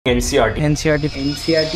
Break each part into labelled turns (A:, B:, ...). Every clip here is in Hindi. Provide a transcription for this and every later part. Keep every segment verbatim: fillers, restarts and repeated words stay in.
A: NCERT
B: NCERT
A: NCERT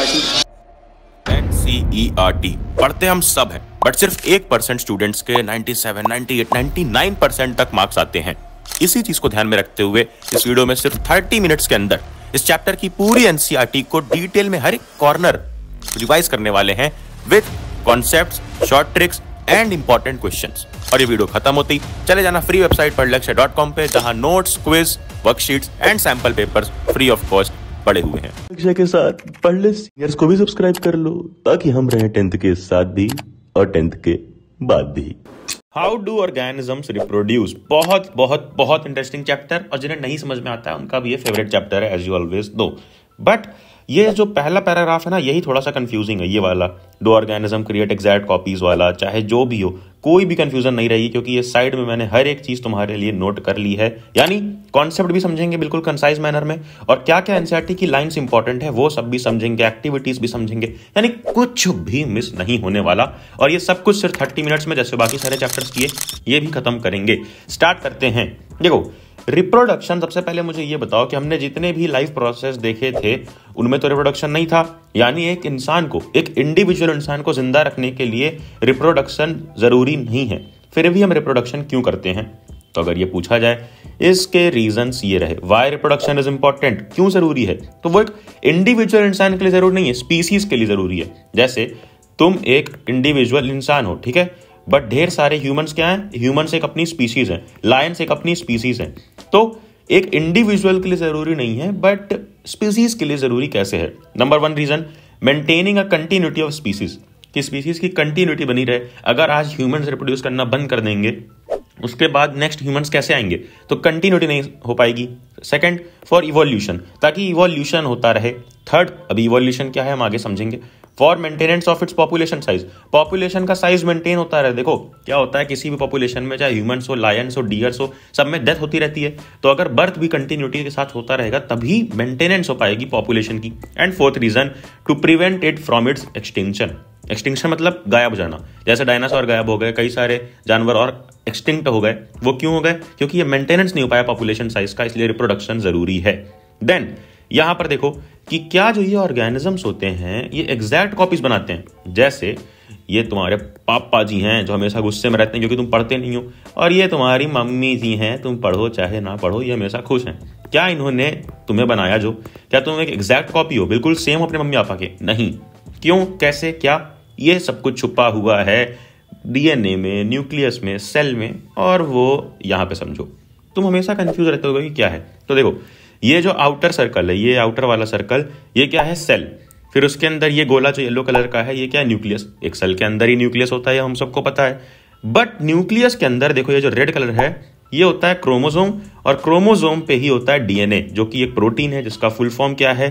A: NCERT
C: NCERT पढ़ते हम सब हैं, बट सिर्फ एक परसेंट स्टूडेंट्स के ninety seven, ninety eight, ninety nine percent तक मार्क्स आते हैं। इसी चीज को ध्यान में रखते हुए इस वीडियो में सिर्फ थर्टी मिनट्स के अंदर इस चैप्टर की पूरी एनसीईआरटी को डिटेल में हर एक कॉर्नर रिवाइज करने वाले हैं with concepts, short tricks and important questions. और ये वीडियो खत्म होते ही चले जाना फ्री वेबसाइट पर लक्ष्य डॉट कॉम पे, जहां notes, quiz, worksheets and sample papers free of cost पड़े हुए हैं।
D: लक्ष्य के साथ पढ़ ले सीनियर्स को भी सब्सक्राइब कर लो ताकि हम रहें टेंथ के साथ भी और टेंथ के बाद भी।
C: हाउ डू ऑर्गेनिजम्स रिप्रोड्यूस, बहुत बहुत बहुत इंटरेस्टिंग चैप्टर, और जिन्हें नहीं समझ में आता है उनका भी ये फेवरेट चैप्टर है as you always know. But ये जो पहला पैराग्राफ है ना, यही थोड़ा सा कंफ्यूजिंग है। ये वाला do organism create exact copies वाला, चाहे जो भी हो, कोई भी कंफ्यूजन नहीं रहेगी, क्योंकि ये साइड में मैंने हर एक चीज तुम्हारे लिए नोट कर ली है। यानी कॉन्सेप्ट भी समझेंगे बिल्कुल कंसाइज मैनर में, और क्या क्या एनसीईआरटी की लाइंस इंपॉर्टेंट है वो सब भी समझेंगे, एक्टिविटीज भी समझेंगे, यानी कुछ भी मिस नहीं होने वाला। और ये सब कुछ सिर्फ थर्टी मिनट्स में, जैसे बाकी सारे चैप्टर्स किए, ये भी खत्म करेंगे। स्टार्ट करते हैं। देखो, रिप्रोडक्शन, सबसे पहले मुझे ये बताओ कि हमने जितने भी लाइफ प्रोसेस देखे थे उनमें तो रिप्रोडक्शन नहीं था। यानी एक इंसान को, एक इंडिविजुअल इंसान को जिंदा रखने के लिए रिप्रोडक्शन जरूरी नहीं है। फिर भी हम रिप्रोडक्शन क्यों करते हैं? तो अगर ये पूछा जाए, इसके रीजंस ये रहे। व्हाई रिप्रोडक्शन इज इंपॉर्टेंट, क्यों जरूरी है? तो वो एक इंडिविजुअल इंसान के लिए जरूरी नहीं है, स्पीसीज के लिए जरूरी है। जैसे तुम एक इंडिविजुअल इंसान हो, ठीक है, बट ढेर सारे ह्यूमंस क्या हैं? ह्यूमंस एक अपनी स्पीसीज है, लायंस एक अपनी स्पीसीज है। तो एक इंडिविजुअल के लिए जरूरी नहीं है, बट स्पीसीज के लिए जरूरी कैसे है? Number one reason, maintaining a continuity of species, कि स्पीसीज की कंटिन्यूटी बनी रहे। अगर आज ह्यूमंस रिप्रोड्यूस करना बंद कर देंगे, उसके बाद नेक्स्ट ह्यूमंस कैसे आएंगे? तो कंटिन्यूटी नहीं हो पाएगी। सेकंड, फॉर इवोल्यूशन, ताकि इवोल्यूशन होता रहे। थर्ड, अभी इवोल्यूशन क्या है हम आगे समझेंगे। For maintenance of its population size, population का साइज मेंटेन होता रहे। देखो क्या होता है, किसी भी पॉपुलेशन में, चाहे ह्यूमंस हो, लायंस हो, डियर्स हो, सब में डेथ होती रहती है। तो अगर बर्थ भी कंटिन्यूटी के साथ होता रहेगा, तभी मेंटेनेंस हो पाएगी पॉपुलेशन की। And fourth reason, to prevent it from its extinction. Extinction मतलब गायब हो जाना। जैसे डायनासोर गायब हो गए, कई सारे जानवर और एक्सटिंक्ट हो गए। वो क्यों हो गए? क्योंकि ये मेंटेनेंस नहीं हो पाया पॉपुलेशन साइज का, इसलिए रिप्रोडक्शन जरूरी है। देन यहां पर देखो कि क्या जो ये ऑर्गेनिजम्स होते हैं ये एग्जैक्ट कॉपीज बनाते हैं। जैसे ये तुम्हारे पापा जी हैं जो हमेशा गुस्से में रहते हैं क्योंकि तुम पढ़ते नहीं हो, और ये तुम्हारी मम्मी जी हैं, तुम पढ़ो चाहे ना पढ़ो, ये हमेशा खुश हैं। क्या इन्होंने तुम्हें बनाया? जो क्या तुम एक एग्जैक्ट कॉपी हो, बिल्कुल सेम अपने मम्मी पापा के? नहीं। क्यों, कैसे, क्या? ये सब कुछ छुपा हुआ है डीएनए में, न्यूक्लियस में, सेल में, और वो यहां पे समझो। तुम हमेशा कंफ्यूज रहते हो कि क्या है। तो देखो, ये जो आउटर सर्कल है, ये आउटर वाला सर्कल, ये क्या है? सेल। फिर उसके अंदर ये गोला जो येलो कलर का है, ये क्या है? न्यूक्लियस। एक सेल के अंदर ही न्यूक्लियस होता है, हम सबको पता है। बट न्यूक्लियस के अंदर देखो, ये जो रेड कलर है, ये होता है क्रोमोसोम, और क्रोमोसोम पे ही होता है डीएनए, जो कि एक प्रोटीन है जिसका फुल फॉर्म क्या है?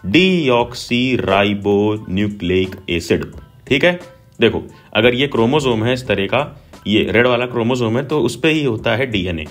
C: Deoxyribo nucleic acid. ठीक है, देखो अगर ये क्रोमोसोम है इस तरह का, ये रेड वाला क्रोमोसोम है, तो उस पे ही होता है डीएनए।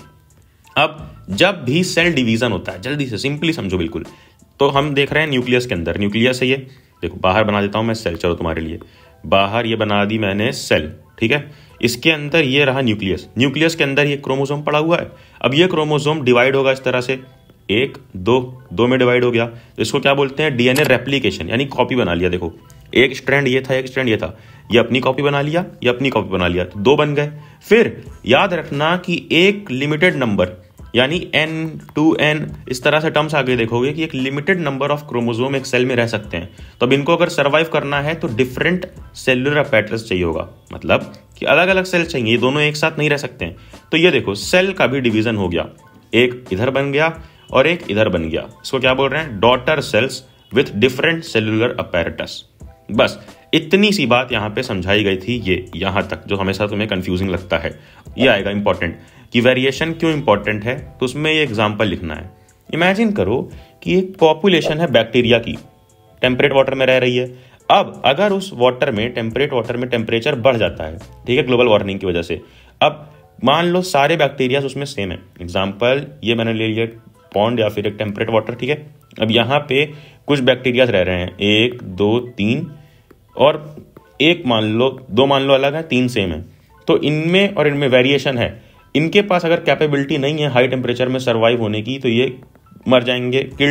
C: अब जब भी सेल डिवीजन होता है, जल्दी से सिंपली समझो बिल्कुल, तो हम देख रहे हैं न्यूक्लियस के अंदर, न्यूक्लियस है ये। देखो बाहर बना देता हूं मैं सेल, चलो तुम्हारे लिए बाहर ये बना दी मैंने सेल, ठीक है। इसके अंदर ये रहा न्यूक्लियस, न्यूक्लियस के अंदर ये क्रोमोसोम पड़ा हुआ है। अब ये क्रोमोसोम डिवाइड होगा इस तरह से, एक दो दो में डिवाइड हो गया, तो इसको क्या बोलते हैं? डीएनए रेप्लिकेशन, यानी कॉपी बना लिया। देखो एक स्ट्रैंड ये था, एक स्ट्रैंड ये था, ये अपनी कॉपी बना लिया, ये अपनी कॉपी बना लिया, तो दो बन गए। फिर याद रखना कि एक लिमिटेड नंबर, यानी एन टू एन, इस तरह से टर्म्स आगे देखोगे कि एक लिमिटेड नंबर ऑफ क्रोमोसोम एक सेल में रह सकते हैं। तो अब इनको अगर सर्वाइव करना है तो डिफरेंट सेलुलर अपैरेटस चाहिए होगा, मतलब कि अलग अलग सेल चाहिए, ये दोनों एक साथ नहीं रह सकते हैं। तो ये देखो सेल का भी डिवीजन हो गया, एक इधर बन गया और एक इधर बन गया। इसको क्या बोल रहे हैं? Daughter cells with different cellular apparatus. बस इतनी सी बात यहाँ पे समझाई गई थी। ये यहाँ तक जो हमेशा तुम्हें कंफ्यूजिंग लगता है, ये आएगा इंपॉर्टेंट कि वेरिएशन क्यों इंपॉर्टेंट है, तो उसमें ये एग्जांपल लिखना है। इमेजिन करो कि एक पॉपुलेशन है बैक्टीरिया की, टेम्परेट वाटर में रह रही है। अब अगर उस वाटर में, टेम्परेट वाटर में टेम्परेचर बढ़ जाता है, ठीक है, ग्लोबल वार्मिंग की वजह से, अब मान लो सारे बैक्टीरिया उसमें सेम है। एग्जाम्पल ये मैंने ले लिया पॉन्ड या फिर एक टेम्परेट वाटर, ठीक है। अब यहाँ पे कुछ बैक्टीरिया रह रहे हैं, एक दो तीन, और एक मान लो, दो मान लो अलग है, तीन सेम है। तो इनमें और इनमें वेरिएशन है। इनके पास अगर कैपेबिलिटी नहीं है हाई टेम्परेचर में सर्वाइव होने की, तो ये मर जाएंगे, किल्ड।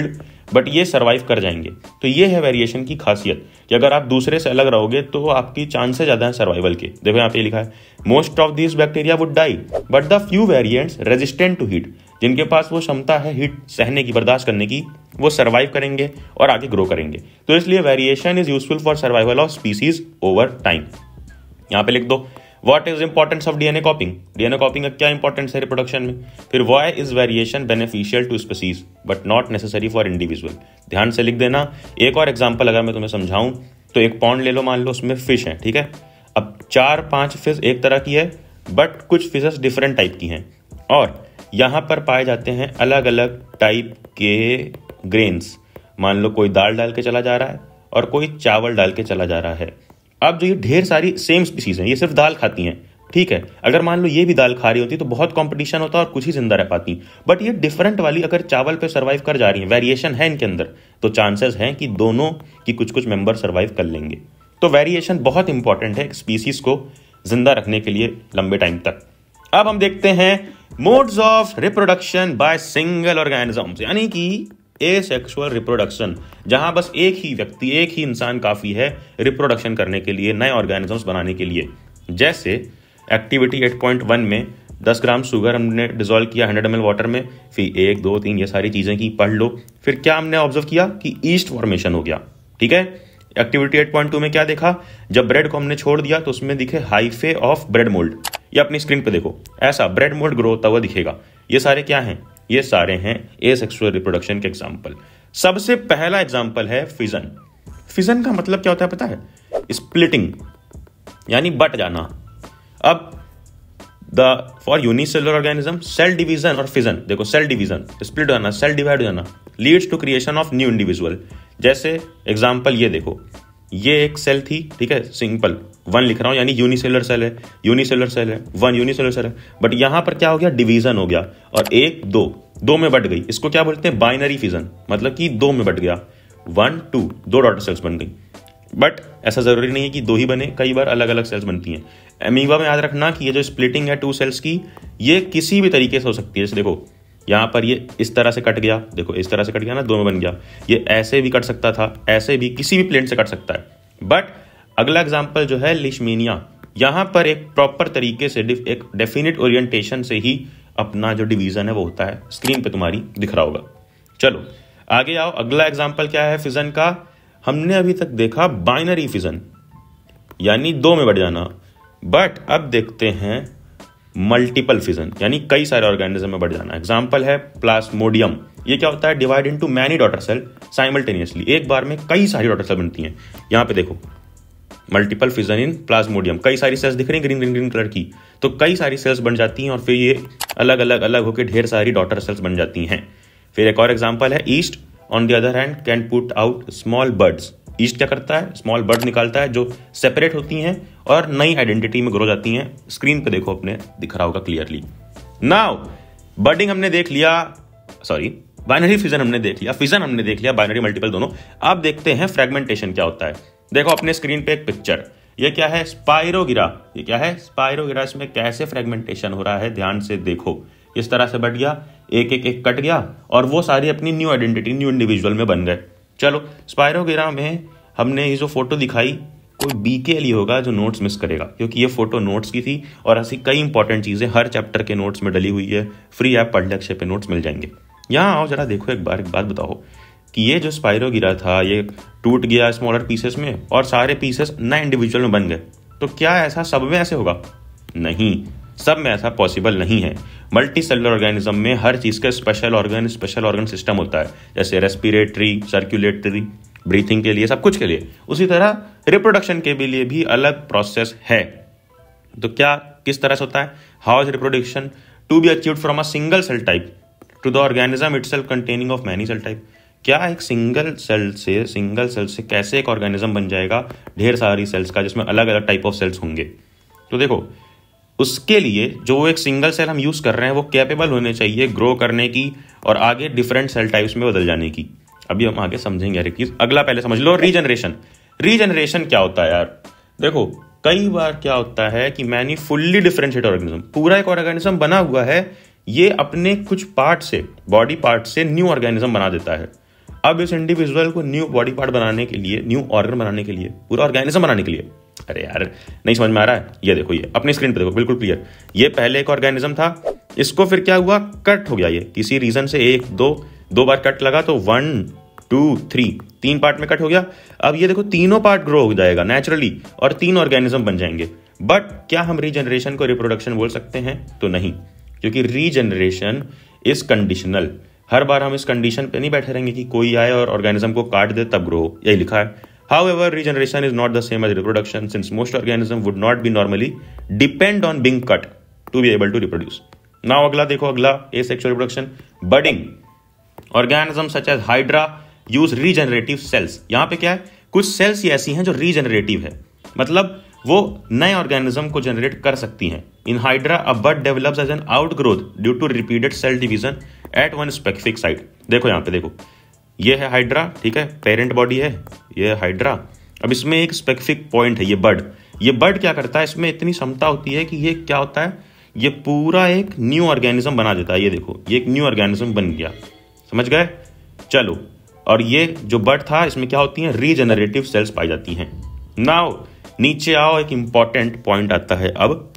C: बट ये सर्वाइव कर जाएंगे। तो ये है वेरिएशन की खासियत कि अगर आप दूसरे से अलग रहोगे तो आपकी चांसेस ज्यादा है सर्वाइवल के। देखो यहाँ पे लिखा है most of this bacteria would die but the few variants resistant to heat, जिनके पास वो क्षमता है हीट सहने की, बर्दाश्त करने की, वो सर्वाइव करेंगे और आगे ग्रो करेंगे। तो इसलिए variation is useful for survival of species over time. यहाँ पे लिख दो what is importance of DNA copying, DNA copying का क्या इंपॉर्टेंस है रिप्रोडक्शन में। फिर why is variation beneficial to species but not necessary for individual. ध्यान से लिख देना। एक और एग्जांपल अगर मैं तुम्हें समझाऊं तो एक पॉन्ड ले लो, मान लो उसमें फिश है, ठीक है। अब चार पांच फिश एक तरह की है बट कुछ फिशेस डिफरेंट टाइप की हैं और यहाँ पर पाए जाते हैं अलग अलग टाइप के ग्रेन्स। मान लो कोई दाल डाल के चला जा रहा है और कोई चावल डाल के चला जा रहा है। अब जो ये ढेर सारी सेम स्पीसीज हैं, ये सिर्फ दाल खाती हैं, ठीक है। अगर मान लो ये भी दाल खा रही होती तो बहुत कंपटीशन होता और कुछ ही जिंदा रह पाती, बट ये डिफरेंट वाली अगर चावल पे सर्वाइव कर जा रही है, वेरिएशन है इनके अंदर, तो चांसेस हैं कि दोनों की कुछ कुछ मेंबर सर्वाइव कर लेंगे। तो वेरिएशन बहुत इंपॉर्टेंट है स्पीसीज को जिंदा रखने के लिए लंबे टाइम तक। अब हम देखते हैं modes of reproduction by single organisms, यानी कि एसेक्सुअल रिप्रोडक्शन, जहां बस एक ही व्यक्ति, एक ही इंसान काफी है रिप्रोडक्शन करने के लिए, नए ऑर्गेनिजम्स बनाने के लिए। जैसे एक्टिविटी आठ पॉइंट वन में दस ग्राम शुगर हमने डिसॉल्व किया हंड्रेड एम एल वाटर में, फिर एक दो तीन ये सारी चीजें की, पढ़ लो। फिर क्या हमने ऑब्जर्व किया कि ईस्ट फॉर्मेशन हो गया, ठीक है। एक्टिविटी आठ पॉइंट टू में क्या देखा, जब ब्रेड को हमने छोड़ दिया तो उसमें दिखे हाइफे ऑफ ब्रेड मोल्ड। ये अपनी स्क्रीन पे देखो, ऐसा ब्रेड मोल्ड ग्रो होता हुआ दिखेगा। ये सारे क्या हैं, ये सारे हैं एसेक्सुअल रिप्रोडक्शन के एग्जाम्पल। सबसे पहला एग्जाम्पल है फिजन। फिजन का मतलब क्या होता है पता है, स्प्लिटिंग यानी बट जाना। अब the for unicellular organism cell division और फिजन, देखो सेल डिवीजन स्प्लिट हो जाना, सेल डिवाइड हो जाना, leads to creation of new individual. जैसे एग्जाम्पल ये देखो, ये एक सेल थी, ठीक है, सिंपल वन लिख रहा हूं यानी यूनिसेलुलर सेल है, यूनिसेलुलर सेल है, वन यूनिसेलुलर सेल है, बट यहां पर क्या हो गया, डिवीजन हो गया और एक दो दो में बट गई। इसको क्या बोलते हैं, बाइनरी फिजन, मतलब कि दो में बट गया, वन टू, दो डॉटर सेल्स बन गई। बट ऐसा जरूरी नहीं है कि दो ही बने, कई बार अलग अलग सेल्स बनती हैं। अमीबा में याद रखना कि ये जो स्प्लिटिंग है टू सेल्स की, ये किसी भी तरीके से हो सकती है। जैसे देखो यहां पर ये इस तरह से कट गया, देखो इस तरह से कट गया ना, दो में बन गया। ये ऐसे भी कट सकता था, ऐसे भी, किसी भी प्लेन से कट सकता है। बट अगला एग्जाम्पल जो है लिशमीनिया, यहां पर एक प्रॉपर तरीके से एक डेफिनेट ओरिएंटेशन से ही अपना जो डिवीजन है वो होता है। स्क्रीन पे तुम्हारी दिख रहा होगा। चलो आगे आओ, अगला एग्जाम्पल क्या है फिजन का। हमने अभी तक देखा बाइनरी फिजन यानी दो में बढ़ जाना, बट अब देखते हैं मल्टीपल फिजन यानी कई सारे ऑर्गेनिज्म में बढ़ जाना। एग्जाम्पल है प्लाज्मोडियम। ये क्या होता है, divide into many daughter cell simultaneously, एक बार में कई सारी डॉटर सेल बनती हैं। यहां पे देखो मल्टीपल फिजन इन प्लाज्मोडियम, कई सारी सेल्स दिख रही हैं ग्रीन ग्रीन ग्रीन कलर की, तो कई सारी सेल्स बन जाती हैं और फिर ये अलग अलग अलग होकर ढेर सारी डॉटर सेल्स बन जाती हैं। फिर एक और एग्जांपल है yeast on the other hand can put out small buds. Yeast क्या करता है, स्मॉल बर्ड निकालता है जो सेपरेट होती हैं और नई आइडेंटिटी में ग्रो जाती हैं। स्क्रीन पे देखो अपने दिख रहा होगा क्लियरली। नाउ बर्डिंग हमने देख लिया, सॉरी बाइनरी फिजन हमने देख लिया, फिजन हमने देख लिया, बाइनरी मल्टीपल दोनों। अब देखते हैं फ्रेगमेंटेशन क्या होता है। देखो अपने स्क्रीन पे एक पिक्चर, ये क्या है, स्पाइरोगिरा। ये क्या है, स्पाइरोगिरा। इसमें कैसे फ्रेगमेंटेशन हो रहा है ध्यान से देखो, इस तरह से बढ़ गया, एक एक एक कट गया और वो सारी अपनी न्यू आइडेंटिटी न्यू इंडिविजुअल में बन गए। चलो स्पाइरोगिरा में हमने ये जो फोटो दिखाई, कोई बीके लिए होगा जो नोट्स मिस करेगा, क्योंकि ये फोटो नोट्स की थी और ऐसी कई इंपॉर्टेंट चीजें हर चैप्टर के नोट्स में डली हुई है। फ्री ऐप पढ़ लक्ष्य पे नोट्स मिल जाएंगे। यहाँ आओ जरा देखो एक बार, एक बात बताओ कि ये जो स्पाइरोगिरा था ये टूट गया स्मॉलर पीसेस में और सारे पीसेस नए इंडिविजुअल में बन गए, तो क्या ऐसा सब में ऐसे होगा? नहीं, सब में ऐसा पॉसिबल नहीं है। मल्टी सेलुलर ऑर्गेनिज्म में हर चीज का special organ special organ system होता है, जैसे रेस्पिरेटरी, सर्कुलेटरी, ब्रीथिंग के लिए, सब कुछ के लिए। उसी तरह रिप्रोडक्शन के भी लिए भी अलग प्रोसेस है। तो क्या किस तरह से होता है, how is reproduction to be achieved from a single cell type to the organism itself containing of many cell type. क्या एक सिंगल सेल से सिंगल सेल से कैसे एक ऑर्गेनिज्म बन जाएगा ढेर सारी सेल्स का, जिसमें अलग अलग टाइप ऑफ सेल्स होंगे। तो देखो उसके लिए जो एक सिंगल सेल हम यूज कर रहे हैं वो कैपेबल होने चाहिए ग्रो करने की और आगे डिफरेंट सेल टाइप्स में बदल जाने की। अभी हम आगे समझेंगे हर एक चीज। अगला पहले समझ लो रीजनरेशन। रीजनरेशन क्या होता है यार, देखो कई बार क्या होता है कि मैनी फुल्ली डिफरेंशिएट ऑर्गेनिज्म, पूरा एक ऑर्गेनिज्म बना हुआ है, ये अपने कुछ पार्ट से, बॉडी पार्ट से न्यू ऑर्गेनिज्म बना देता है। अब इस इंडिविजुअल को न्यू बॉडी पार्ट बनाने के लिए, न्यू ऑर्गन बनाने के लिए, पूरा ऑर्गेनिज्म बनाने के लिए, अरे यार नहीं समझ में आ रहा है, ये देखो, ये अपनी स्क्रीन पे देखो, बिल्कुल क्लियर। ये पहले एक ऑर्गेनिज्म था, इसको फिर क्या हुआ, कट हो गया, ये किसी रीजन से एक दो दो बार कट लगा तो वन टू थ्री तीन पार्ट में कट हो गया। अब ये देखो तीनों पार्ट ग्रो हो जाएगा नेचुरली और तीन ऑर्गेनिज्म बन जाएंगे। बट क्या हम रीजनरेशन को रिप्रोडक्शन बोल सकते हैं? तो नहीं, क्योंकि रीजनरेशन इज कंडीशनल। हर बार हम इस कंडीशन पे नहीं बैठे रहेंगे कि कोई आए और ऑर्गेनिज्म को काट दे तब ग्रो हो, यही लिखा है। However, regeneration is not the same as reproduction since most organisms would not be normally depend on being cut to be able to reproduce. Now अगला देखो, अगला asexual reproduction, budding. Organisms such as Hydra use regenerative cells. यहाँ पे क्या है, कुछ सेल्स ही ऐसी हैं जो रीजनरेटिव है, मतलब वो नए ऑर्गेनिज्म को जनरेट कर सकती हैं। In hydra a bud develops as an outgrowth due to repeated cell division at one specific site. देखो यहाँ पे देखो, ये है हाइड्रा, ठीक है, पेरेंट बॉडी है, ये है हाइड्रा। अब इसमें एक स्पेसिफिक पॉइंट है, ये बड। ये बड क्या करता है, इसमें इतनी क्षमता होती है कि ये क्या होता है, ये पूरा एक न्यू ऑर्गेनिज्म बना देता है। ये देखो, ये एक न्यू ऑर्गेनिज्म बन गया, समझ गए? चलो, और ये जो बड था, इसमें क्या होती है, रीजनरेटिव सेल्स पाई जाती हैं। नाउ नीचे आओ, एक इंपॉर्टेंट पॉइंट आता है अब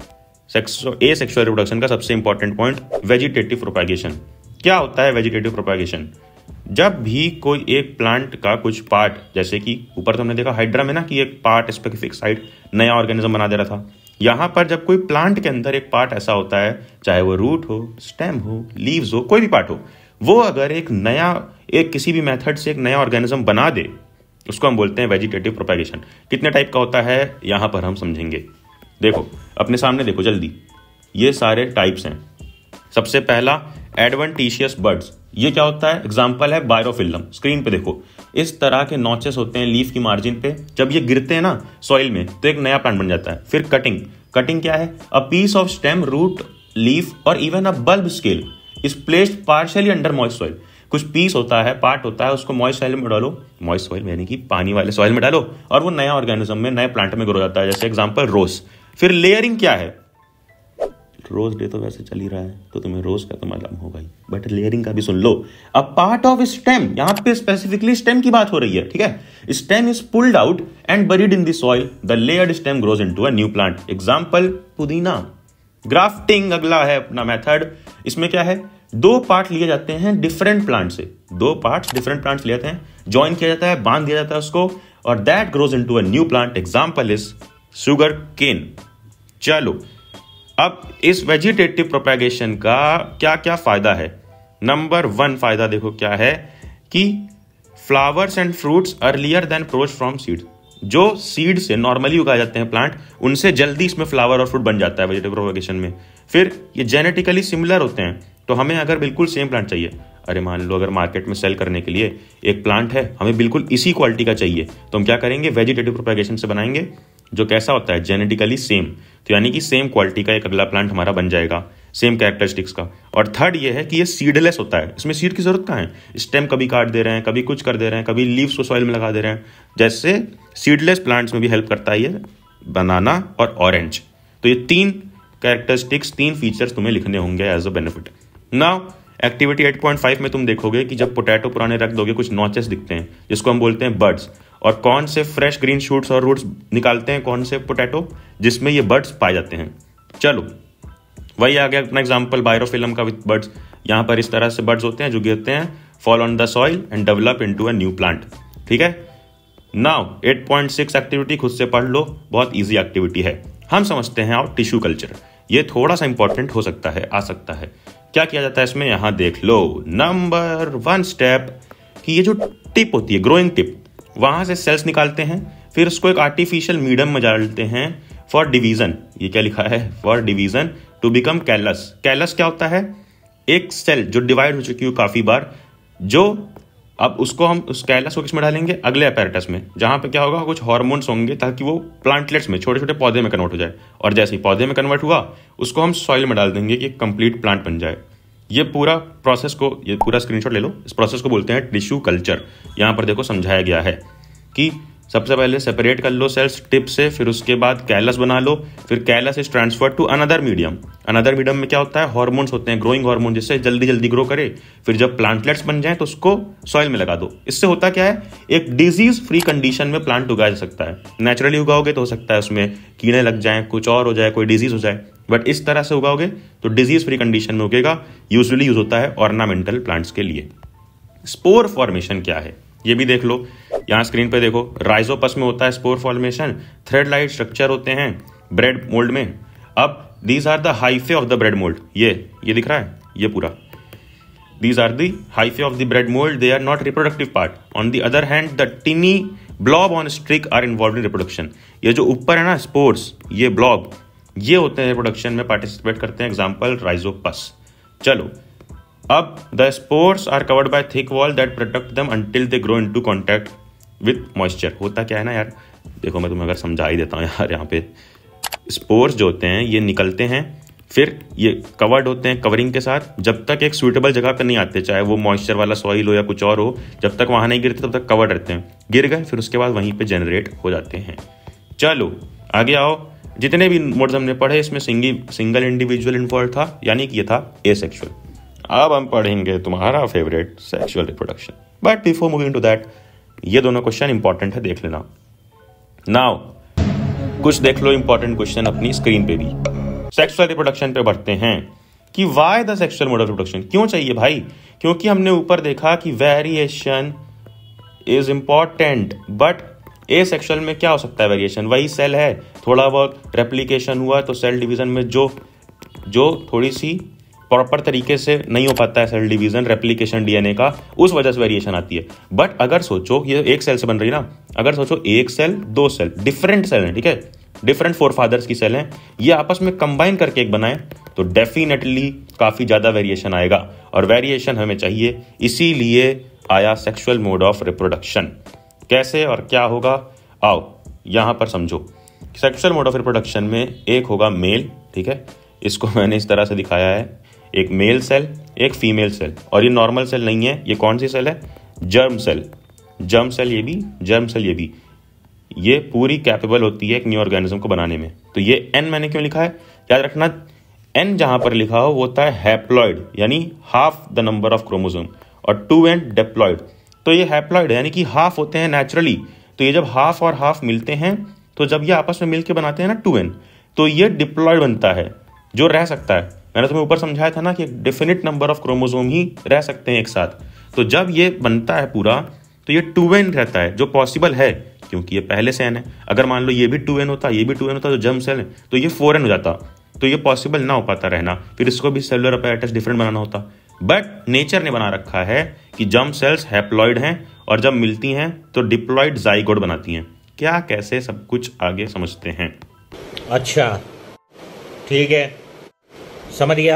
C: ए सेक्सुअल रिप्रोडक्शन का सबसे इंपॉर्टेंट पॉइंट, वेजिटेटिव प्रोपेगेशन। क्या होता है वेजिटेटिव प्रोपेगेशन? जब भी कोई एक प्लांट का कुछ पार्ट, जैसे कि ऊपर तो हमने देखा हाइड्रा में ना कि एक पार्ट स्पेसिफिक साइट नया ऑर्गेनिज्म बना दे रहा था, यहां पर जब कोई प्लांट के अंदर एक पार्ट ऐसा होता है, चाहे वो रूट हो, स्टेम हो, लीव्स हो, कोई भी पार्ट हो, वो अगर एक नया, एक किसी भी मेथड से एक नया ऑर्गेनिज्म बना दे, उसको हम बोलते हैं वेजिटेटिव प्रोपेगेशन। कितने टाइप का होता है यहां पर हम समझेंगे। देखो अपने सामने देखो जल्दी, ये सारे टाइप्स हैं। सबसे पहला एडवेंटिशियस बड्स, ये क्या होता है, एग्जांपल है बायोफिल्म। स्क्रीन पे देखो, इस तरह के नॉचेस होते हैं लीफ की मार्जिन पे, जब ये गिरते हैं ना सॉइल में तो एक नया प्लांट बन जाता है। फिर कटिंग, कटिंग क्या है, a piece of stem, root, leaf और even a bulb scale is placed partially under moist soil. कुछ पीस होता है, पार्ट होता है, उसको मॉइस्ट सॉइल में डालो, मॉइस्ट सॉइल यानी कि पानी वाले सॉइल में डालो और वो नया ऑर्गेनिज्म में, नए प्लांट में ग्रो जाता है। जैसे एग्जांपल रोज। फिर लेयरिंग क्या है, रोज डे तो वैसे चल ही रहा है तो तुम्हें रोज का तो मालूम होगा ही, बट लेयरिंग का भी सुन लो। अ पार्ट ऑफ स्टेम, यहां पे स्पेसिफिकली स्टेम की बात हो रही है, ठीक है। Stem is pulled out and buried in the soil, the layered stem grows into a new plant. Example पुदीना। ग्राफ्टिंग अगला है अपना मेथड। इसमें क्या है, दो पार्ट लिए जाते हैं डिफरेंट प्लांट से, दो पार्ट्स डिफरेंट प्लांट्स लिए जाते हैं, ज्वाइन किया जाता है, बांध दिया जाता है उसको, और that grows into a new plant. Example is sugar cane. चलो, अब इस वेजिटेटिव प्रोपेगेशन का क्या क्या फायदा है। नंबर वन फायदा देखो क्या है कि flowers and fruits earlier than प्रोच फ्रॉम सीड। जो सीड से नॉर्मली उगाए जाते हैं प्लांट, उनसे जल्दी इसमें फ्लावर और फ्रूट बन जाता है वेजिटेटिव प्रोपेगेशन में। फिर ये जेनेटिकली सिमिलर होते हैं, तो हमें अगर बिल्कुल सेम प्लांट चाहिए, अरे मान लो अगर मार्केट में सेल करने के लिए एक प्लांट है, हमें बिल्कुल इसी क्वालिटी का चाहिए, तो हम क्या करेंगे, वेजिटेटिव प्रोपेगेशन से बनाएंगे, जो कैसा होता है, जेनेटिकली सेम। तो यानी कि सेम क्वालिटी का एक अगला प्लांट हमारा बन जाएगा, सेम कैरेक्टरिस्टिक्स का। और थर्ड ये है कि ये सीडलेस होता है, इसमें सीड की जरूरत कहाँ है, स्टेम कभी काट दे रहे हैं, कभी कुछ कर दे रहे हैं, कभी लीव्स को सॉइल में लगा दे रहे हैं। जैसे सीडलेस प्लांट्स में भी हेल्प करता है ये बनाना और ऑरेंज। तो ये तीन कैरेक्टरिस्टिक्स, तीन फीचर्स तुम्हें लिखने होंगे as a benefit. Now activity at point five में तुम देखोगे कि जब पोटैटो पुराने रख दोगे, कुछ नॉचेस दिखते हैं जिसको हम बोलते हैं बर्ड्स। और कौन से फ्रेश ग्रीन शूट्स और रूट्स निकालते हैं, कौन से पोटैटो, जिसमें ये बर्ड्स पाए जाते हैं। चलो, वही आ गया अपना एग्जांपल बायोफिल्म का विद बर्ड्स। यहां पर इस तरह से बर्ड्स होते हैं जो गिरते हैं, fall on the soil and develop into a new plant. ठीक है। Now at point six activity खुद से पढ़ लो, बहुत इजी एक्टिविटी है। हम समझते हैं और टिश्यू कल्चर, ये थोड़ा सा इंपॉर्टेंट हो सकता है, आ सकता है। क्या किया जाता है इसमें, यहां देख लो। नंबर वन स्टेप कि ये जो टिप होती है, ग्रोइंग टिप, वहां से सेल्स निकालते हैं, फिर उसको एक आर्टिफिशियल मीडियम में डालते हैं फॉर डिवीजन। ये क्या लिखा है, for division to become callus. Callus क्या होता है, एक सेल जो डिवाइड हो चुकी हो काफी बार, जो अब उसको हम उस कैलस को किस में डालेंगे, अगले अपैरेटस में, जहां पे क्या होगा, कुछ हार्मोन्स होंगे ताकि वो प्लांटलेट्स में, छोटे छोटे पौधे में कन्वर्ट हो जाए। और जैसे ही पौधे में कन्वर्ट हुआ, उसको हम सॉइल में डाल देंगे कि कंप्लीट प्लांट बन जाए। ये पूरा प्रोसेस को, ये पूरा स्क्रीनशॉट ले लो, इस प्रोसेस को बोलते हैं टिश्यू कल्चर। यहां पर देखो समझाया गया है कि सबसे पहले सेपरेट कर लो सेल्स टिप से, फिर उसके बाद कैलस बना लो, फिर callus is transfer to another medium. Another medium में क्या होता है, हार्मोन्स होते हैं, ग्रोइंग हार्मोन, जिससे जल्दी जल्दी ग्रो करे। फिर जब प्लांटलेट्स बन जाए तो उसको सॉइल में लगा दो। इससे होता क्या है, एक डिजीज फ्री कंडीशन में प्लांट उगाया जा सकता है। नेचुरली उगाओगे तो हो सकता है उसमें कीड़े लग जाए, कुछ और हो जाए, कोई डिजीज हो जाए, बट इस तरह से उगाओगे तो डिजीज फ्री कंडीशन में उगेगा। यूजुअली यूज होता है ऑर्नामेंटल प्लांट्स के लिए। स्पोर फॉर्मेशन क्या है ये भी देख लो, यहां स्क्रीन पे देखो। राइजोपस में होता है spore formation, thread like structure होते हैं ब्रेड मोल्ड में। अब these are the hyphae of the bread mould, ये ये दिख रहा है, ये पूरा these are the hyphae of the bread mould, they are not reproductive part. On the other hand the tiny blob on stick are involved in reproduction. ये जो ऊपर है ना स्पोर्स, ये ब्लॉब, ये होते हैं रिप्रोडक्शन में पार्टिसिपेट करते हैं। Example Rhizopus. चलो, अब the spores are covered by thick wall that protect them until they grow into contact with moisture. होता क्या है ना यार, देखो मैं तुम्हें अगर समझा ही देता हूँ यार, यहाँ पे स्पोर्स जो होते हैं ये निकलते हैं, फिर ये कवर्ड होते हैं कवरिंग के साथ, जब तक एक सुइटेबल जगह पे नहीं आते, चाहे वो मॉइस्चर वाला सॉइल हो या कुछ और हो, जब तक वहां नहीं गिरते तब तक कवर्ड रहते हैं। गिर गए फिर उसके बाद वहीं पे जनरेट हो जाते हैं। चलो आगे आओ, जितने भी मोड्स हमने पढ़े इसमें सिंगल सिंगल इंडिविजुअल इन्वॉल्व था, यानी कि ये था एसेक्सुअल। अब हम पढ़ेंगे तुम्हारा favourite sexual reproduction, but before moving to that ये दोनों क्वेश्चन इंपॉर्टेंट है, देख लेना। नाउ कुछ देख लो इंपॉर्टेंट क्वेश्चन अपनी स्क्रीन पे भी। सेक्सुअल रिप्रोडक्शन पे बढ़ते हैं कि why the sexual mode of reproduction, क्यों चाहिए भाई? क्योंकि हमने ऊपर देखा कि variation is important, but asexual में क्या हो सकता है वेरिएशन? वही सेल है, थोड़ा बहुत रेप्लिकेशन हुआ तो सेल डिवीजन में जो जो थोड़ी सी प्रॉपर तरीके से नहीं हो पाता है सेल डिवीजन, रेप्लिकेशन डीएनए का, उस वजह से वेरिएशन आती है। बट अगर सोचो ये एक सेल से बन रही है ना, अगर सोचो एक सेल दो सेल डिफरेंट सेल हैं, ठीक है, डिफरेंट फोर फादर्स की सेल हैं, ये आपस में कंबाइन करके एक बनाए तो डेफिनेटली काफी ज्यादा वेरिएशन आएगा, और वेरिएशन हमें चाहिए, इसीलिए आया सेक्सुअल मोड ऑफ रिप्रोडक्शन। कैसे और क्या होगा, आओ यहां पर समझो। सेक्सुअल मोड ऑफ रिप्रोडक्शन में एक होगा मेल, ठीक है, इसको मैंने इस तरह से दिखाया है, एक मेल सेल एक फीमेल सेल, और ये नॉर्मल सेल नहीं है, ये कौन सी सेल है? Germ cell. जर्म सेल ये भी, जर्म सेल ये भी, ये पूरी कैपेबल होती है एक न्यू ऑर्गेनिज्म को बनाने में। तो ये एन मैंने क्यों लिखा है, याद रखना, एन जहां पर लिखा हो वो होता है हैप्लॉइड, यानी half the number of chromosome, और टू एन डिप्लॉइड। तो ये हैप्लॉइड है, यानी कि हाफ होते हैं नेचुरली। तो ये जब हाफ और हाफ मिलते हैं, तो जब ये आपस में मिलकर बनाते हैं ना टू एन, तो ये डिप्लॉइड बनता है, जो रह सकता है। मैंने तुम्हें ऊपर समझाया था ना कि डेफिनेट नंबर ऑफ क्रोमोसोम ही रह सकते हैं एक साथ। तो जब ये बनता है पूरा, तो ये टू एन रहता है, जो पॉसिबल है क्योंकि ये पहले से एन है। अगर मान लो ये भी टू एन होता, ये भी टू एन होता, तो जर्म सेल है तो ये फोर एन हो जाता, तो ये पॉसिबल ना हो पाता रहना, फिर इसको भी सेलुलर अपैरेटस डिफरेंट बनाना होता। बट नेचर ने बना रखा है कि जर्म सेल्स हैप्लॉइड हैं, और जब मिलती हैं तो डिप्लॉइड जाइगोट बनाती हैं। क्या, कैसे, सब कुछ आगे समझते हैं।
B: अच्छा ठीक है, समझ गया।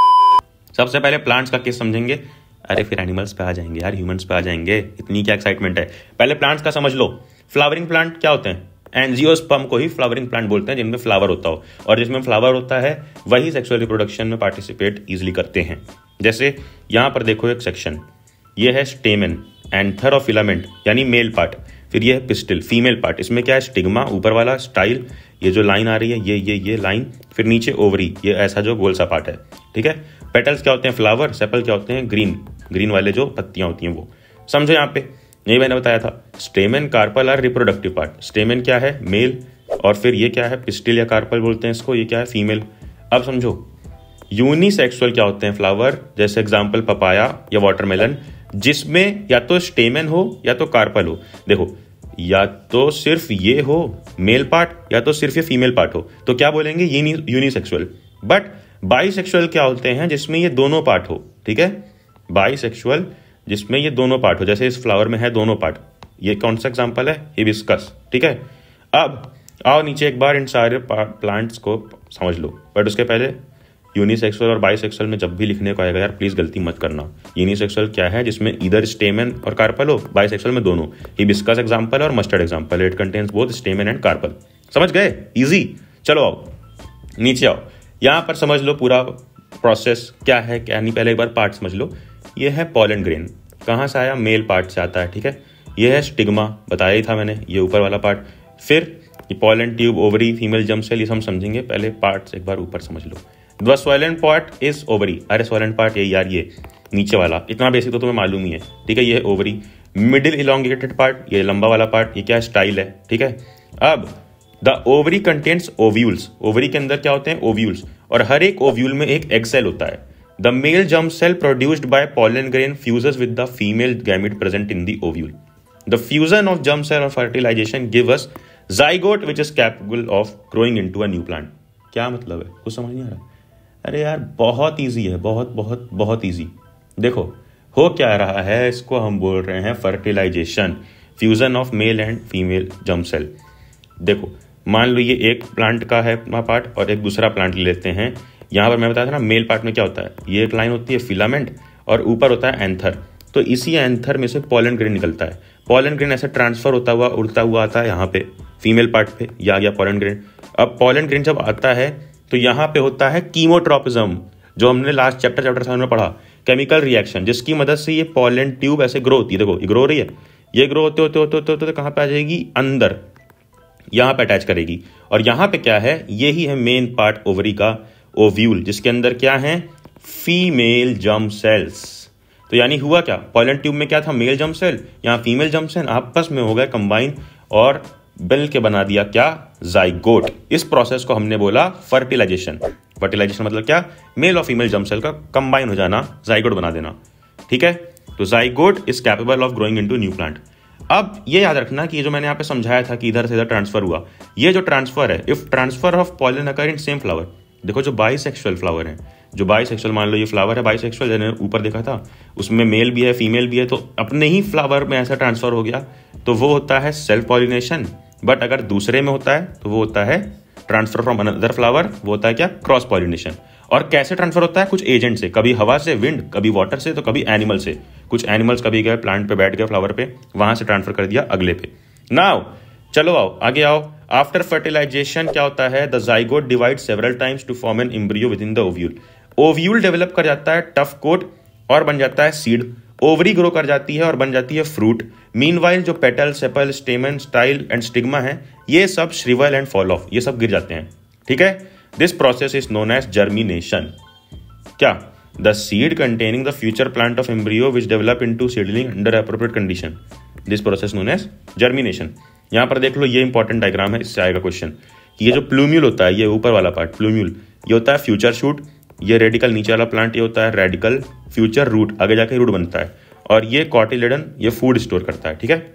C: सबसे पहले प्लांट्स का केस समझेंगे, अरे फिर एनिमल्स पे आ जाएंगे यार, ह्यूमंस पे आ जाएंगे, इतनी क्या एक्साइटमेंट है। पहले प्लांट्स का समझ लो। फ्लावरिंग प्लांट क्या होते हैं? एंजियोस्पर्म को ही फ्लावरिंग प्लांट बोलते हैं, जिनमें फ्लावर होता हो, और जिसमें फ्लावर होता है वही सेक्सुअल रिप्रोडक्शन में पार्टिसिपेट इजिली करते हैं। जैसे यहां पर देखो एक सेक्शन, ये है स्टेमेन, एंथर और फिलामेंट यानी मेल पार्ट, फिर ये है पिस्टिल फीमेल पार्ट, इसमें क्या है स्टिग्मा ऊपर वाला स्टाइल, ये जो लाइन आ रही है ये ये ये लाइन, फिर नीचे ओवरी, ये ऐसा जो गोल सा पार्ट है, ठीक है। पेटल्स क्या होते हैं? फ्लावर। सेपल क्या होते हैं? ग्रीन, ग्रीन वाले जो पत्तियां होती हैं वो। समझो यहाँ पे, यही मैंने बताया था। Stamen carpel are reproductive part. Stamen क्या है? मेल, और फिर ये क्या है? पिस्टिल या कार्पल बोलते हैं इसको, ये क्या है? फीमेल। अब समझो यूनिसेक्सुअल क्या होते हैं? फ्लावर, जैसे एग्जाम्पल पपाया या वाटरमेलन, जिसमें या तो स्टेमेन हो या तो कार्पल हो। देखो, या तो सिर्फ ये हो मेल पार्ट, या तो सिर्फ ये फीमेल पार्ट हो, तो क्या बोलेंगे? यूनिसेक्सुअल। बट बाइसेक्सुअल क्या होते हैं? जिसमें ये दोनों पार्ट हो, ठीक है। बाइसेक्सुअल जिसमें ये दोनों पार्ट हो, जैसे इस फ्लावर में है दोनों पार्ट। ये कौन सा एग्जांपल है? हिबिस्कस, ठीक है। अब आओ नीचे एक बार इन सारे प्लांट्स को समझ लो, बट उसके पहले यूनिसेक्सुअल और बाइसेक्सुअल में जब भी लिखने को आएगा यार प्लीज गलती मत करना। यूनिसेक्सुअल क्या है? जिसमें इधर स्टेमेन और कार्पल हो, बाइसेक्सुअल में दोनों। हिबिस्कस एग्जांपल और mustard example, it contains both stamen and carpel. समझ गए? इजी। चलो आओ नीचे आओ, यहां पर समझ लो पूरा प्रोसेस क्या है क्या नहीं। पहले एक बार पार्ट समझ लो। ये है पॉलन ग्रेन, कहां से आया? मेल पार्ट से आता है, ठीक है। ये है स्टिग्मा, बताया ही था मैंने, ये ऊपर वाला पार्ट। फिर ये pollen tube, ovary, female germ cell, ये हम समझेंगे, पहले पार्ट्स एक बार ऊपर समझ लो। The swollen part is ovary, अरे सोइलेंट पार्ट ये यार ये नीचे वाला, इतना बेसिक तो तुम्हें मालूम ही है, ठीक है। ये है ओवरी। मिडिल इलोंगेटेड पार्ट, ये लंबा वाला पार्ट, ये क्या स्टाइल है, ठीक है। अब the ovary contains ovules, ovary के अंदर क्या होते हैं, ओव्यूल्स, और हर एक ओव्यूल में एक एग सेल होता है। The male germ cell produced by pollen grain fuses with the female gamete present in the ovule. The fusion of germ cell और fertilisation give us zygote which is capable of growing into a new plant. क्या मतलब है, कुछ समझ नहीं आ रहा? अरे यार बहुत ईजी है, बहुत बहुत बहुत ईजी। देखो हो क्या रहा है, इसको हम बोल रहे हैं fertilisation, fusion of male and female germ cell. देखो मान लो ये एक प्लांट का है पार्ट और एक दूसरा प्लांट ले लेते हैं। यहाँ पर मैं बताया था ना मेल पार्ट में क्या होता है, ये एक लाइन होती है फिलामेंट और ऊपर होता है एंथर। तो इसी एंथर में से पॉलन ग्रेन निकलता है। पॉलन ग्रेन ऐसे ट्रांसफर होता हुआ उड़ता हुआ आता है यहाँ पे फीमेल पार्ट पे, ये आ गया पॉलन ग्रेन। अब पॉलन ग्रेन जब आता है तो यहाँ पे होता है कीमोट्रोपिज्म, जो हमने लास्ट चैप्टर चैप्टर सेवन में पढ़ा, केमिकल रिएक्शन, जिसकी मदद से ये पॉलन ट्यूब ऐसे ग्रो होती है। देखो ये ग्रो हो रही है, ये ग्रो होते होते होते होते होते कहाँ पे आ जाएगी, अंदर, यहाँ पे अटैच करेगी। और यहाँ पे क्या है, यही है मेन पार्ट ओवरी का, ओव्यूल, जिसके अंदर क्या है, फीमेल जर्म सेल्स। तो यानी हुआ क्या, पॉलन ट्यूब में क्या था, मेल जर्म सेल, यहाँ फीमेल जर्म सेल आपस में हो गए कंबाइन और मिल के बना दिया क्या, जाइगोट। इस प्रोसेस को हमने बोला फर्टिलाइजेशन। फर्टिलाइजेशन मतलब क्या, मेल और फीमेल जर्म सेल का कंबाइन हो जाना, जाइगोट बना देना, ठीक है। तो zygote is capable of growing into new plant. अब ये याद रखना कि ये जो मैंने यहाँ पे समझाया था कि इधर से इधर ट्रांसफर हुआ, ये जो ट्रांसफर है, if transfer of pollen occur in same flower, देखो जो बाइसेक्सुअल फ्लावर है, जो बाइसेक्सुअल मान लो ये फ्लावर है बाइसेक्सुअल, मैंने ऊपर देखा था, उसमें मेल भी है फीमेल भी है, तो अपने ही फ्लावर में ऐसा ट्रांसफर हो गया तो वो होता है सेल्फ पॉलिनेशन। बट अगर दूसरे में होता है तो वो होता है ट्रांसफर फ्रॉम अनदर फ्लावर, वो होता है क्या, क्रॉस पॉलिनेशन। और कैसे ट्रांसफर होता है, कुछ एजेंट से, कभी हवा से, विंड, कभी वाटर से, तो कभी एनिमल से। कुछ एनिमल्स कभी गए प्लांट पे बैठ गए फ्लावर पे, वहां से ट्रांसफर कर दिया अगले पे। नाउ चलो आओ आगे आओ। आफ्टर फर्टिलाइजेशन क्या होता है, the zygote divide several times to form an embryo within the ovule. Ovule develop कर जाता है टफ कोट और बन जाता है सीड। ओवरी ग्रो कर जाती है और बन जाती है फ्रूट। मीनवाइल जो petal, sepal, stamen, style and stigma है, ये सब श्रिवल एंड फॉल ऑफ, ये सब गिर जाते हैं, ठीक है। This process is known as germination. क्या, the seed containing the future plant of embryo which develop into seedling under appropriate condition, this process known as germination. यहां पर देख लो, ये इंपॉर्टेंट डायग्राम है, इससे आएगा क्वेश्चन कि ये जो प्लूम्यूल होता है, ये ऊपर वाला पार्ट प्लूम्यूल, ये होता है फ्यूचर शूट। ये रेडिकल नीचे वाला प्लांट, ये होता है रेडिकल फ्यूचर रूट, आगे जाके रूट बनता है। और ये कॉटिलेडन, ये फूड स्टोर करता है, ठीक है।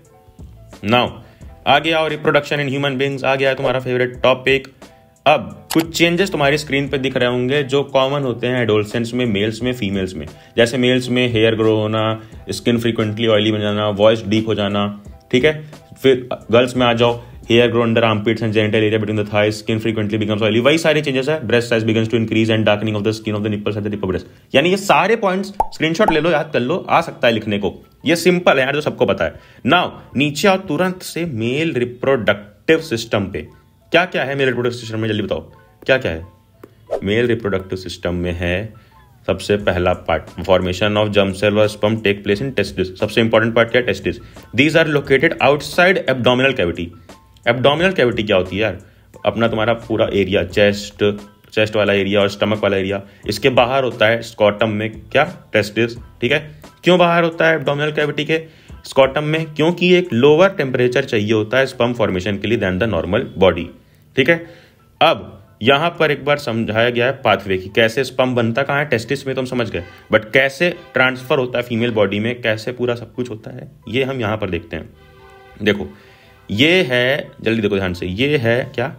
C: नाउ आगे आओ, रिप्रोडक्शन इन ह्यूमन बींग्स आ गया है तुम्हारा फेवरेट टॉपिक। अब कुछ चेंजेस तुम्हारी स्क्रीन पे दिख रहे होंगे जो कॉमन होते हैं एडोलसेंट्स में, मेल्स में, फीमेल्स में। जैसे मेल्स में हेयर ग्रो होना, स्किन फ्रीक्वेंटली ऑयली बन जाना, वॉइस डीप हो जाना, ठीक है। फिर गर्ल्स में आ जाओ, hair grow under armpits and genital area between the thighs, skin frequently becomes oily, वही सारे चेंजेस है। Breast size begins to increase and darkening of the skin of the nipples at the tip of breast. यानी ये सारे पॉइंट्स स्क्रीनशॉट ले लो, याद कर लो, आ सकता है लिखने को, ये सिंपल है यार, जो सबको पता है। नाउ नीचे आओ तुरंत से मेल रिप्रोडक्टिव सिस्टम पे। क्या क्या है मेल रिप्रोडक्टिव सिस्टम में, जल्दी बताओ क्या क्या है। मेल रिप्रोडक्टिव सिस्टम में है सबसे पहला part, formation of germ cell और sperm take place in testis. सबसे इंपॉर्टेंट पार्ट क्या है, testis. These are located outside abdominal cavity. Abdominal cavity क्या होती है यार, अपना तुम्हारा पूरा एरिया, चेस्ट चेस्ट वाला एरिया और स्टमक वाला एरिया, इसके बाहर होता है स्कॉटम में क्या, टेस्टिस, ठीक है। क्यों बाहर होता है एब्डोमिनल कैविटी के स्कॉटम में, क्योंकि एक लोअर टेम्परेचर चाहिए होता है स्पर्म फॉर्मेशन के लिए देन द नॉर्मल बॉडी, ठीक है। अब यहां पर एक बार समझाया गया है पाथवे की, कैसे स्पर्म बनता कहाँ है, टेस्टिस में, तुम समझ गए, बट कैसे ट्रांसफर होता है फीमेल बॉडी में, कैसे पूरा सब कुछ होता है, ये हम यहां पर देखते हैं। देखो ये है, जल्दी देखो ध्यान से, ये है क्या,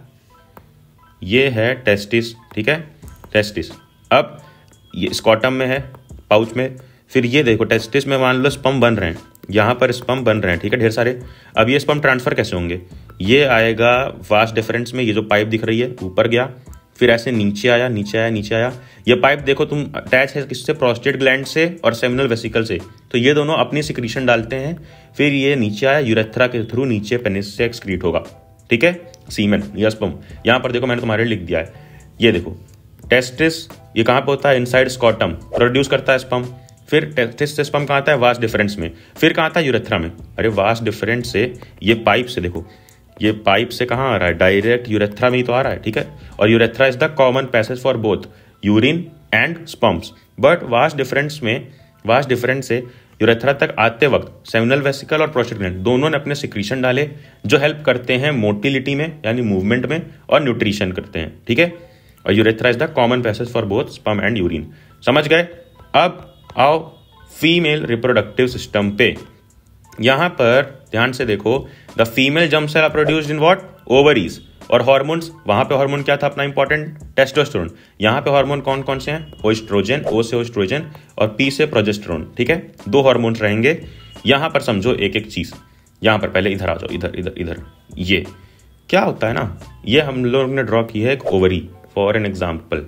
C: ये है टेस्टिस, ठीक है, टेस्टिस। अब ये स्कॉटम में है, पाउच में। फिर ये देखो टेस्टिस में मान लो स्पर्म बन रहे हैं, यहाँ पर स्पर्म बन रहे हैं, ठीक है, ढेर सारे। अब ये स्पर्म ट्रांसफर कैसे होंगे, ये आएगा वास्ट डिफरेंस में, ये जो पाइप दिख रही है ऊपर गया, फिर ऐसे नीचे आया, नीचे आया, नीचे आया। ये पाइप देखो तुम अटैच है किससे, प्रोस्टेट ग्लैंड से और सेमिनल वेसिकल से, तो ये दोनों अपनी सिक्रीशन डालते हैं। फिर ये नीचे आया, यूरेथ्रा के थ्रू नीचे पेनिस से एक्सक्रीट होगा, ठीक है, सीमेन या स्पर्म। यहाँ पर देखो मैंने तुम्हारे लिख दिया है, ये देखो टेस्टिस, ये कहाँ पे होता है, इनसाइड स्कॉटम, प्रोड्यूस करता है स्पर्म। फिर टेस्टिस से स्पर्म कहाँ आता है? वास्ट डिफरेंस में। फिर कहाँ आता है? यूरेथ्रा में। अरे वास्ट डिफरेंस से ये पाइप से देखो, ये पाइप से कहाँ आ रहा है? डायरेक्ट यूरेथ्रा में ही तो आ रहा है, ठीक है। और urethra is the common passage for both urine and sperms. But vas deferens में, वास्ट डिफरेंस से यूरेथ्रा तक आते वक्त सेमिनल वेसिकल और प्रोस्टेट ग्लैंड दोनों ने अपने सिक्रीशन डाले जो हेल्प करते हैं मोटिलिटी में यानी मूवमेंट में और न्यूट्रिशन करते हैं, ठीक है। और urethra is the common passage for both sperm and urine. समझ गए? अब आओ फीमेल रिप्रोडक्टिव सिस्टम पे। यहां पर ध्यान से देखो, the female germ cell are produced in what? Ovaries. और हार्मोन्स, वहां पे हार्मोन क्या था अपना इंपॉर्टेंट? टेस्टोस्टेरोन। यहां पे हार्मोन कौन कौन से हैं? ओएस्ट्रोजन, ओ से ओएस्ट्रोजन और पी से प्रोजेस्टेरोन, ठीक है। दो हार्मोन्स रहेंगे। यहां पर समझो एक एक चीज। यहां पर पहले इधर आ जाओ, इधर इधर इधर। ये क्या होता है ना, ये हम लोग ने ड्रॉ की है एक ovary, for an example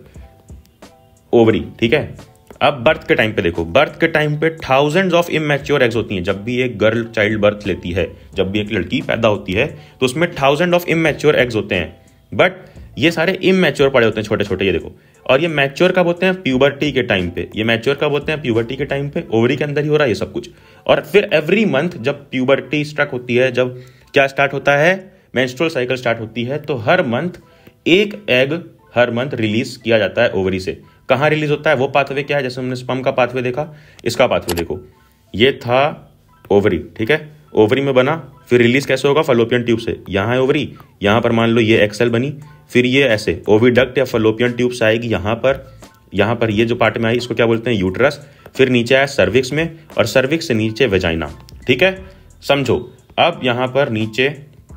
C: ovary, ठीक है। अब बर्थ के टाइम पे देखो, बर्थ के टाइम पे थाउजेंड्स ऑफ इमैच्योर एग्स होती हैं। जब भी एक गर्ल चाइल्ड बर्थ लेती है, जब भी एक लड़की पैदा होती है, तो उसमें थाउजेंड ऑफ इमैच्योर एग्स होते हैं। बट ये सारे इमैच्योर पड़े होते हैं, छोटे छोटे, ये देखो। और ये मैच्योर कब होते हैं? प्यूबर्टी के टाइम पे। ये मैच्योर कब होते हैं? प्यूबर्टी के टाइम पे। ओवरी के अंदर ही हो रहा है ये सब कुछ। और फिर एवरी मंथ जब प्यूबर्टी स्ट्रक होती है, जब क्या स्टार्ट होता है? मेंस्ट्रुअल साइकिल स्टार्ट होती है, तो हर मंथ एक एग हर मंथ रिलीज किया जाता है ओवरी से। कहाँ रिलीज होता है? वो पाथवे क्या है? जैसे हमने स्पर्म का पाथवे देखा, इसका पाथवे देखो। ये था ओवरी, ठीक है। ओवरी में बना, फिर रिलीज कैसे होगा? फलोपियन ट्यूब से। यहाँ है ओवरी, यहाँ पर मान लो ये एक्सेल बनी, फिर ये ऐसे ओविडक्ट या फलोपियन ट्यूब से आएगी यहाँ पर। यहाँ पर ये जो पार्ट में आई इसको क्या बोलते हैं? यूट्रस। फिर नीचे आया सर्विक्स में, और सर्विक्स से नीचे वेजाइना, ठीक है। समझो अब यहाँ पर नीचे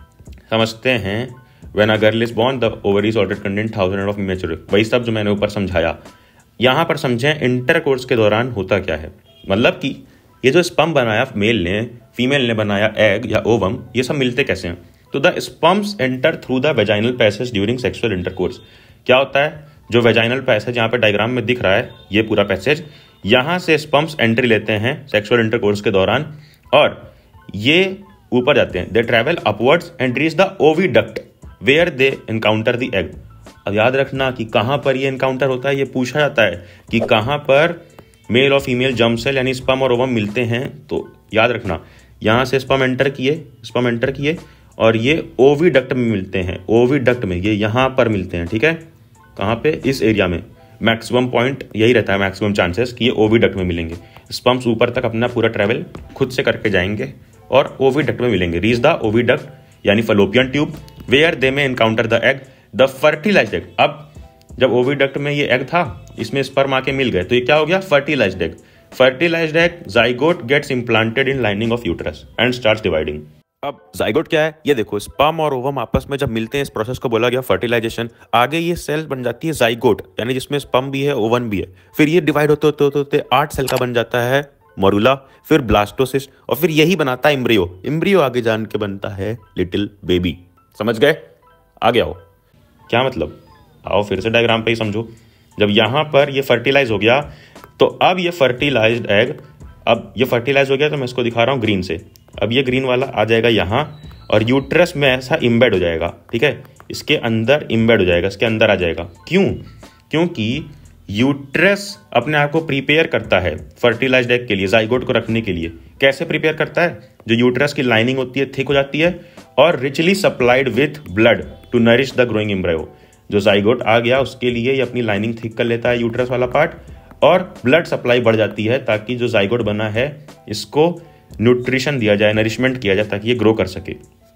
C: समझते हैं, When a girl is born, the ovaries already contain thousands of immature eggs। वही सब जो मैंने ऊपर समझाया। यहां पर समझें इंटरकोर्स के दौरान होता क्या है। मतलब कि ये जो स्पर्म बनाया मेल ने, फीमेल ने बनाया एग या ओवम, ये सब मिलते कैसे हैं? तो the sperms enter through the vaginal passage during sexual intercourse. क्या होता है? जो वेजाइनल पैसेज यहाँ पे डायग्राम में दिख रहा है, ये पूरा पैसेज, यहां से स्पर्म्स एंट्री लेते हैं सेक्सुअल इंटरकोर्स के दौरान, और ये ऊपर जाते हैं। They travel upwards and reach the oviduct where they encounter the egg. अब याद रखना कि कहां पर ये एनकाउंटर होता है, ये पूछा जाता है कि कहां पर मेल और फीमेल जर्म सेल यानी स्पर्म और ओवम मिलते हैं। तो याद रखना, यहां से स्पर्म एंटर किए, स्पर्म एंटर किए और ये ओविडक्ट में मिलते हैं। ओविडक्ट में ये यहां पर मिलते हैं, ठीक है। कहां पे? इस एरिया में। मैक्सिमम पॉइंट यही रहता है, मैक्सिमम चांसेस कि ये ओविडक्ट में मिलेंगे। स्पर्म्स ऊपर तक अपना पूरा ट्रेवल खुद से करके जाएंगे और ओविडक्ट में मिलेंगे। रीच द ओविडक्ट यानी फलोपियन ट्यूब, वेयर दे में encounter the egg, the fertilised egg. अब जब ओविडक्ट में ये एग था, इसमें स्पर्म आके मिल गए, तो ये क्या हो गया? Fertilised egg. Fertilised egg zygote gets implanted in lining of uterus and starts dividing. अब जाइगोट क्या है? ये देखो, स्पर्म और ओवम आपस में जब मिलते हैं, इस प्रोसेस को बोला गया फर्टिलाइजेशन। आगे ये सेल बन जाती है जाइगोट, यानी जिसमें स्पर्म भी है, ओवम भी है। फिर ये डिवाइड होते होते होते होते आठ सेल का बन जाता है मोरुला, फिर ब्लास्टोसिस्ट, और फिर यही बनाता है इम्ब्रियो। इम्ब्रियो आगे जान के बनता है लिटिल बेबी। समझ गए? आगे आओ। क्या मतलब? आओ फिर से डायग्राम पे ही समझो। जब यहां पर ये फर्टिलाइज हो गया, तो अब ये फर्टिलाइज्ड एग, अब ये फर्टिलाइज हो गया, तो मैं इसको दिखा रहा हूं ग्रीन से। अब ये ग्रीन वाला आ जाएगा यहां और यूट्रस में ऐसा इम्बेड हो जाएगा, ठीक है। इसके अंदर इम्बेड हो जाएगा, इसके अंदर आ जाएगा। क्यों? क्योंकि यूट्रस अपने आप को प्रिपेयर करता है फर्टिलाइज्ड एग के लिए, जाइगोट को रखने के लिए। कैसे प्रिपेयर करता है? जो यूट्रस की लाइनिंग होती है थिक हो जाती है और richly supplied with blood to nourish the growing embryo. जो जाइगोट आ गया उसके लिए ये अपनी लाइनिंग थिक कर लेता है यूट्रस वाला पार्ट, और ब्लड सप्लाई बढ़ जाती है ताकि जो जाइगोट बना है इसको न्यूट्रिशन दिया जाए, नरिशमेंट किया जाए ताकि ये ग्रो कर सके।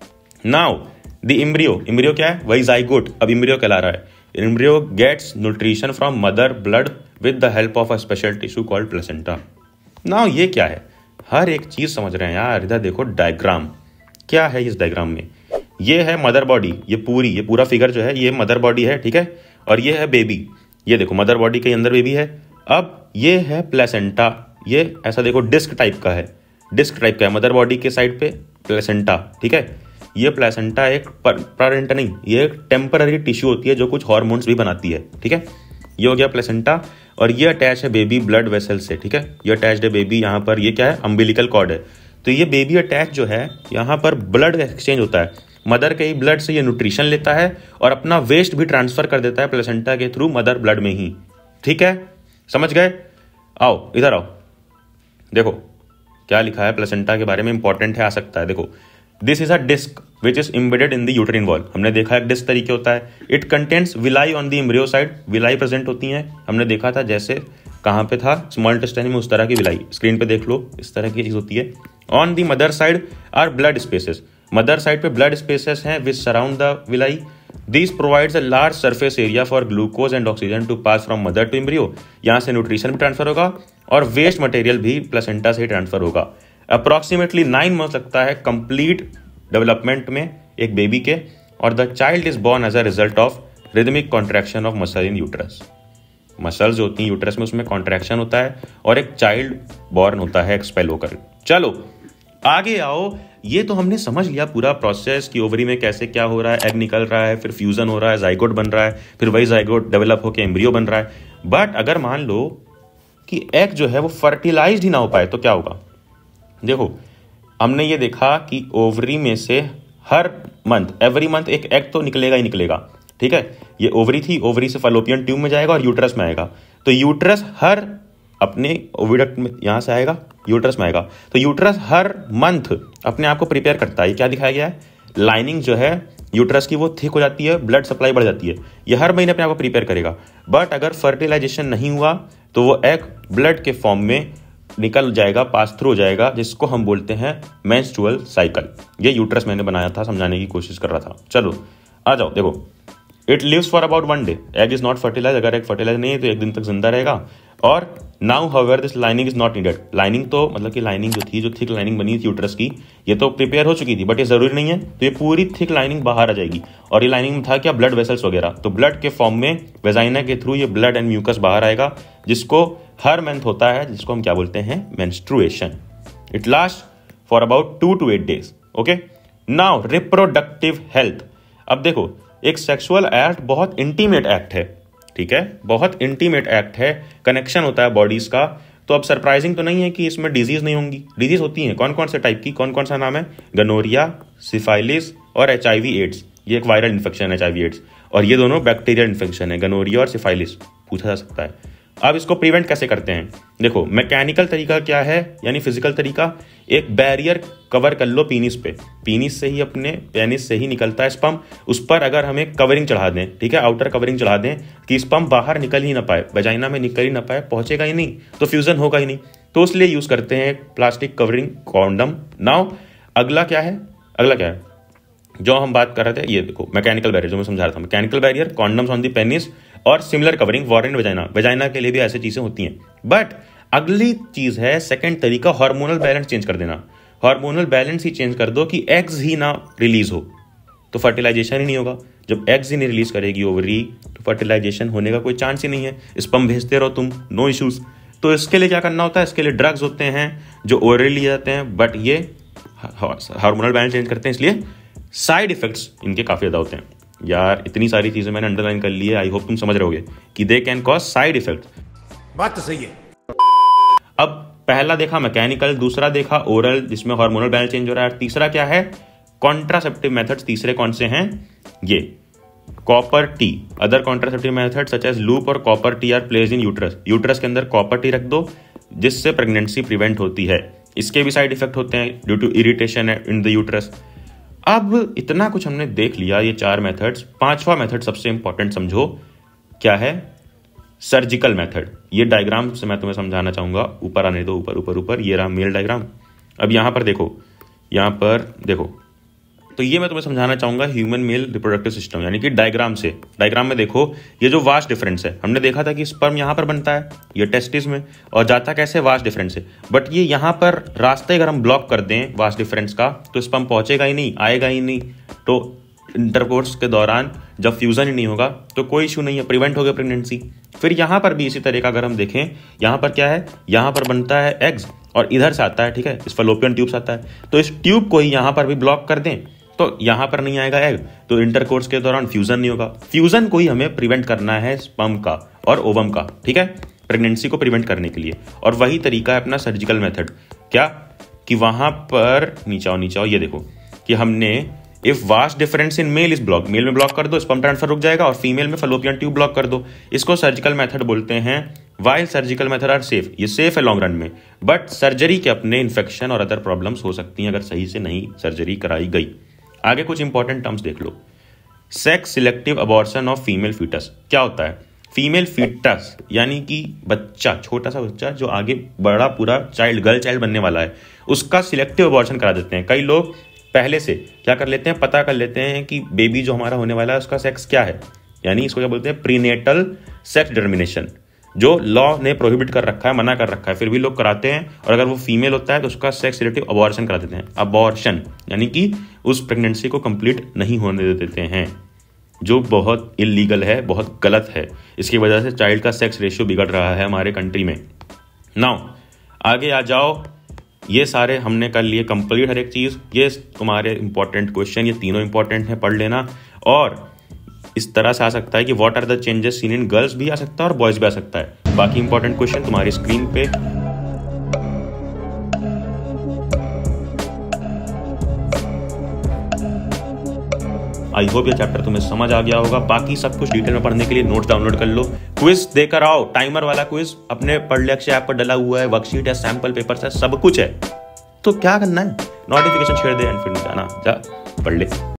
C: नाउ द इम्ब्रियो, इम्ब्रियो क्या है? वही जाइगोट अब इम्ब्रियो कहला रहा है। Embryo gets nutrition from mother blood with the help of a special tissue called placenta. Now ये क्या है? हर एक चीज समझ रहे हैं यार। इधर देखो डायग्राम, क्या है इस डायग्राम में? ये है मदर बॉडी, ये पूरी ये पूरा फिगर जो है ये मदर बॉडी है, ठीक है। और ये है बेबी, ये देखो मदर बॉडी के अंदर बेबी है। अब ये है प्लेसेंटा, ये ऐसा देखो डिस्क टाइप का है, डिस्क टाइप का है मदर बॉडी के साइड पे प्लेसेंटा, ठीक है। ये प्लेसेंटा एक परमानेंट नहीं, ये एक टेम्पररी टिश्यू होती है जो कुछ हार्मोन्स भी बनाती है, ठीक है। ये हो गया प्लेसेंटा, और ये अटैच है बेबी ब्लड वेसल से, ठीक है। ये अटैच्ड है बेबी, यहाँ पर ये क्या है? अम्बिलिकल कॉर्ड है। तो ये बेबी अटैच जो है, यहाँ पर ब्लड एक्सचेंज होता है। मदर के ही ब्लड से ये न्यूट्रिशन लेता है और अपना वेस्ट भी ट्रांसफर कर देता है प्लेसेंटा के थ्रू मदर ब्लड में ही, ठीक है। समझ गए? आओ इधर आओ। देखो क्या लिखा है प्लेसेंटा के बारे में, इंपॉर्टेंट है, आ सकता है। देखो, this is a disc which is embedded in the uterine wall. हमने देखा है डिस्क तरीके होता है। It contains villi on the embryo side, villi present होती हैं। हमने देखा था जैसे कहाँ पे था, स्मॉल इंटेस्टाइन में, उस तरह की विलाई, स्क्रीन पे देख लो, इस तरह की चीज होती है। On the mother side are blood spaces, mother side पे ब्लड स्पेसेस हैं which surround the villi. This provides a large surface area for glucose and oxygen to pass from mother to embryo. यहाँ से न्यूट्रिशन भी ट्रांसफर होगा और वेस्ट मटेरियल भी प्लेसेंटा से ट्रांसफर होगा। अप्रोक्सीमेटली नाइन मंथ लगता है कंप्लीट डेवलपमेंट में एक बेबी के, और the child is born as a result of rhythmic contraction of muscle in uterus. Muscles जो होती हैं यूट्रस में, उसमें कॉन्ट्रैक्शन होता है और एक चाइल्ड बॉर्न होता है एक्सपेल होकर। चलो आगे आओ, ये तो हमने समझ लिया पूरा प्रोसेस कि ओवरी में कैसे क्या हो रहा है, एग निकल रहा है, फिर फ्यूजन हो रहा है, जाइगोट बन रहा है, फिर वही जाइगोट डेवलप होकर एम्ब्रियो बन रहा है। बट अगर मान लो कि एग जो है वो फर्टिलाइज्ड ही ना हो पाए तो क्या होगा? देखो, हमने ये देखा कि ओवरी में से हर मंथ, एवरी मंथ एक एग तो निकलेगा ही निकलेगा, ठीक है। ये ओवरी थी, ओवरी से फलोपियन ट्यूब में जाएगा और यूट्रस में आएगा। तो यूट्रस हर अपने ओविडक्ट में यहां से आएगा, यूट्रस में आएगा। तो यूट्रस हर मंथ अपने आप को प्रिपेयर करता है। ये क्या दिखाया गया है, लाइनिंग जो है यूट्रस की वो थिक हो जाती है, ब्लड सप्लाई बढ़ जाती है। ये हर महीने अपने आप को प्रिपेयर करेगा। बट अगर फर्टिलाइजेशन नहीं हुआ तो वो एग ब्लड के फॉर्म में निकल जाएगा, पास थ्रू हो जाएगा, जिसको हम बोलते हैं मेंस्ट्रुअल साइकिल। ये यूट्रस मैंने बनाया था, समझाने की कोशिश कर रहा था। चलो आ जाओ, देखो, it lives for about one day. Egg is not fertilise, अगर एग फर्टिलाइज नहीं है तो एक दिन तक जिंदा रहेगा। और now however this lining is not needed. Lining तो मतलब कि लाइनिंग जो थी, जो थिक लाइनिंग बनी थी यूट्रस की, ये तो प्रिपेयर हो चुकी थी, बट ये जरूरी नहीं है। तो ये पूरी थिक लाइनिंग बाहर आ जाएगी। और ये लाइनिंग में था क्या, ब्लड वेसल्स वगैरह। तो ब्लड के फॉर्म में वेजाइना के थ्रू ये ब्लड एंड म्यूकस बाहर आएगा, जिसको हर मंथ होता है, जिसको हम क्या बोलते हैं, menstruation. It last for about two to eight days. Okay, now reproductive health. अब देखो, एक सेक्सुअल एक्ट बहुत इंटीमेट एक्ट है, ठीक है, बहुत इंटीमेट एक्ट है, कनेक्शन होता है बॉडीज का। तो अब सरप्राइजिंग तो नहीं है कि इसमें डिजीज नहीं होंगी। डिजीज होती हैं, कौन कौन से टाइप की, कौन कौन सा नाम है, गनोरिया, सिफाइलिस और एच आई वी एड्स। ये एक वायरल इन्फेक्शन है एच आई वी एड्स, और ये दोनों बैक्टीरियल इन्फेक्शन है, गनोरिया और सिफाइलिस, पूछा जा सकता है। अब इसको प्रिवेंट कैसे करते हैं? देखो, मैकेनिकल तरीका क्या है, यानी फिजिकल तरीका, एक बैरियर कवर कर लो पीनिस पे। पीनिस से ही, अपने पेनिस से ही निकलता है स्पर्म, उस पर अगर हमें कवरिंग चढ़ा दें, ठीक है, आउटर कवरिंग चढ़ा दें कि स्पर्म बाहर निकल ही ना पाए, वजाइना में निकल ही ना पाए, पहुंचेगा ही नहीं, तो फ्यूजन होगा ही नहीं। तो इसलिए यूज करते हैं प्लास्टिक कवरिंग, कॉन्डम। नाउ अगला क्या है, अगला क्या है जो हम बात कर रहे थे, ये देखो मैकेनिकल बैरियर, जो मैं समझा रहा था, mechanical barrier, condoms on the penis और similar covering worn and vagina. Vagina के लिए भी ऐसी चीजें होती हैं। बट अगली चीज है सेकंड तरीका, हार्मोनल बैलेंस चेंज कर देना। हार्मोनल बैलेंस ही चेंज कर दो कि एग्स ही ना रिलीज हो, तो फर्टिलाइजेशन ही नहीं होगा। जब एग्स ही नहीं रिलीज करेगी ओवरी, तो फर्टिलाइजेशन होने का कोई चांस ही नहीं है। स्पर्म भेजते रहो तुम, नो इश्यूज। तो इसके लिए क्या करना होता है, इसके लिए ड्रग्स होते हैं जो ओरली लिए जाते हैं, बट ये हार्मोनल बैलेंस चेंज करते हैं, इसलिए साइड इफेक्ट्स इनके काफी ज्यादा होते हैं। यार इतनी सारी चीजें मैंने अंडरलाइन कर ली है, आई होप तुम समझ रहे होगे कि they can cause side effect.
A: बात तो सही है।
C: अब पहला देखा मैकेनिकल, दूसरा देखा ओरल जिसमें हार्मोनल बैलेंस चेंज हो रहा है, तीसरा क्या है, कॉन्ट्रासेप्टिव मेथड्स। तीसरे कौन से हैं, ये copper T. Other contraceptive method such as loop और copper T are placed in uterus. Uterus के अंदर कॉपर टी रख दो, जिससे प्रेगनेंसी प्रिवेंट होती है। इसके भी साइड इफेक्ट होते हैं due to irritation in the uterus. अब इतना कुछ हमने देख लिया, ये चार मेथड्स। पांचवा मेथड सबसे इंपॉर्टेंट समझो, क्या है, सर्जिकल मेथड। ये डायग्राम से मैं तुम्हें समझाना चाहूंगा, ऊपर आने दो, ऊपर ऊपर ऊपर, ये रहा मेल डायग्राम। अब यहां पर देखो, यहां पर देखो, तो ये मैं तुम्हें समझाना चाहूंगा ह्यूमन मेल रिप्रोडक्टिव सिस्टम, यानी कि डायग्राम से। डायग्राम में देखो, ये जो वास्ट डिफरेंस है, हमने देखा था कि स्पर्म यहां पर बनता है, ये टेस्टिस में, और जाता कैसे, वास्ट डिफरेंस है। बट ये यहां पर रास्ते अगर हम ब्लॉक कर दें वास्ट डिफरेंस का, तो स्पर्म पहुंचेगा ही नहीं, आएगा ही नहीं। तो इंटरकोर्स के दौरान जब फ्यूजन ही नहीं होगा तो कोई इशू नहीं है, प्रिवेंट हो गया प्रेगनेंसी। फिर यहां पर भी इसी तरह का अगर हम देखें, यहां पर क्या है, यहां पर बनता है एग्स और इधर से आता है, ठीक है, इस फलोपियन ट्यूब से आता है। तो इस ट्यूब को ही यहां पर भी ब्लॉक कर दें तो यहां पर नहीं आएगा एग, तो इंटरकोर्स के दौरान फ्यूजन नहीं होगा। फ्यूजन को ही हमें प्रिवेंट करना है, स्पर्म का और ओवम का, ठीक है, प्रेगनेंसी को प्रिवेंट करने के लिए। और वही तरीका है अपना सर्जिकल मेथड। क्या कि वहां पर नीचे आओ, नीचे आओ, ये देखो कि हमने if vas deferens in male is block, male में ब्लॉक कर दो, स्पर्म ट्रांसफर रुक जाएगा, और फीमेल में फलोपियन ट्यूब ब्लॉक कर दो। इसको सर्जिकल मेथड बोलते हैं। While surgical method are safe, ये सेफ है लॉन्ग रन में, बट सर्जरी के अपने इन्फेक्शन और अदर प्रॉब्लम्स हो सकती हैं अगर सही से नहीं सर्जरी कराई गई। आगे कुछ इंपॉर्टेंट टर्म्स देख लो। Sex selective abortion of female foetus, क्या होता है? फीमेल फीटस यानी कि बच्चा, छोटा सा बच्चा जो आगे बड़ा पूरा चाइल्ड, गर्ल चाइल्ड बनने वाला है, उसका सिलेक्टिव अबॉर्शन करा देते हैं। कई लोग पहले से क्या कर लेते हैं, पता कर लेते हैं कि बेबी जो हमारा होने वाला है उसका सेक्स क्या है, यानी इसको क्या बोलते हैं, प्रीनेटल सेक्स डिटर्मिनेशन, जो लॉ ने प्रोहिबिट कर रखा है, मना कर रखा है, फिर भी लोग कराते हैं। और अगर वो फीमेल होता है तो उसका सेक्स सिलेक्टिव अबॉर्शन करा देते हैं। अबॉर्शन यानी कि उस प्रेगनेंसी को कंप्लीट नहीं होने देते हैं, जो बहुत इलीगल है, बहुत गलत है। इसकी वजह से चाइल्ड का सेक्स रेशियो बिगड़ रहा है हमारे कंट्री में। नाउ आगे आ जाओ, ये सारे हमने कर लिए कंप्लीट हर एक चीज। ये तुम्हारे इंपॉर्टेंट क्वेश्चन, ये तीनों इंपॉर्टेंट है, पढ़ लेना। और इस तरह से आ सकता है कि what are the changes seen in girls भी आ सकता है और बॉयज भी आ सकता है। बाकी इंपॉर्टेंट क्वेश्चन तुम्हारी स्क्रीन पे। आई होप ये चैप्टर तुम्हें समझ आ गया होगा। बाकी सब कुछ डिटेल में पढ़ने के लिए नोट्स डाउनलोड कर लो, क्विज देकर आओ, टाइमर वाला क्विज अपने पढ़ ले अक्षय ऐप पर डला हुआ है, वर्कशीट है, सैंपल पेपर्स है, सब कुछ है। तो क्या करना है, नोटिफिकेशन छेड़ दे एंड फिर जाना, जा पढ़ ले।